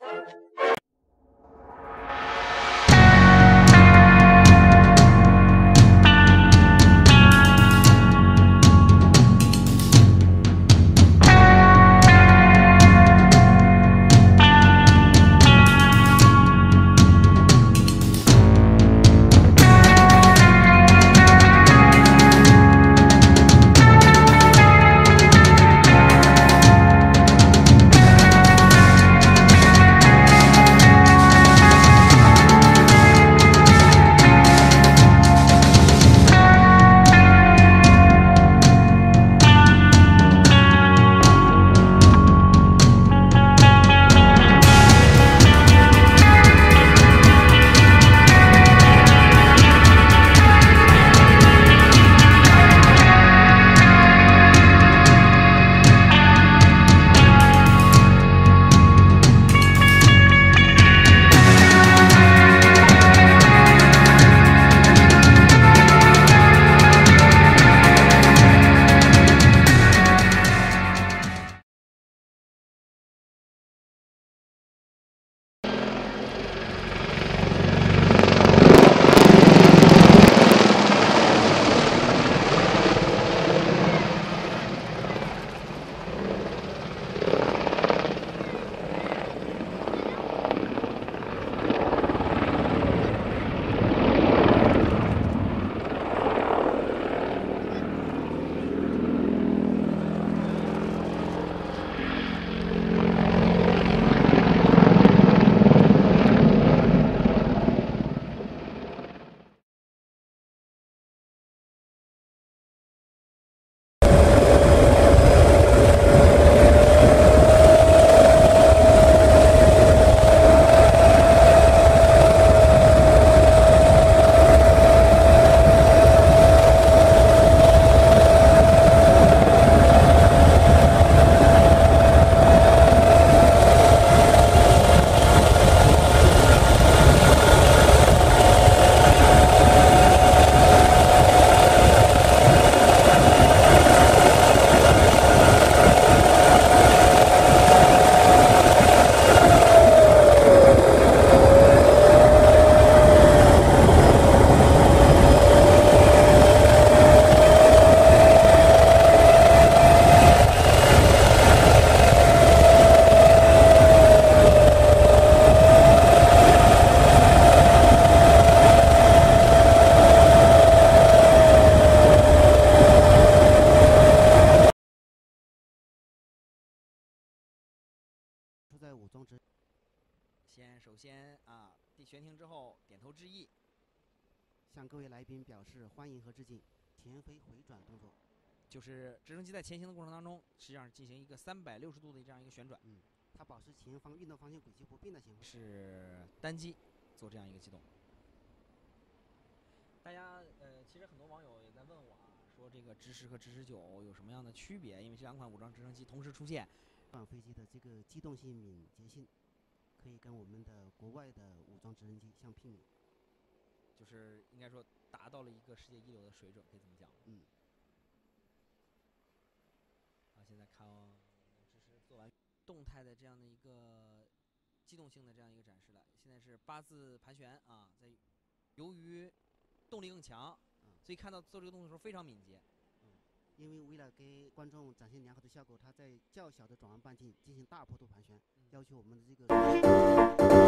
在武装之， 首先啊，悬停之后点头致意， 向各位来宾表示欢迎和致敬。前飞回转动作， 就是直升机在前行的过程当中，实际上进行一个360度的这样一个旋转。 它保持前方运动方向轨迹不变的情况。 是单机做这样一个机动。大家其实很多网友也在问我啊，说这个直10和直19有什么样的区别？因为这两款武装直升机同时出现， 这款飞机的这个机动性、敏捷性，可以跟我们的国外的武装直升机相媲美， 就是应该说达到了一个世界一流的水准，可以这么讲。现在看直10做完动态的这样的一个机动性的这样一个展示了。现在是8字盘旋啊，由于动力更强，所以看到做这个动作的时候非常敏捷。 因为为了给观众展现良好的效果，它在较小的转弯半径进行大坡度盘旋，要求我们的这个。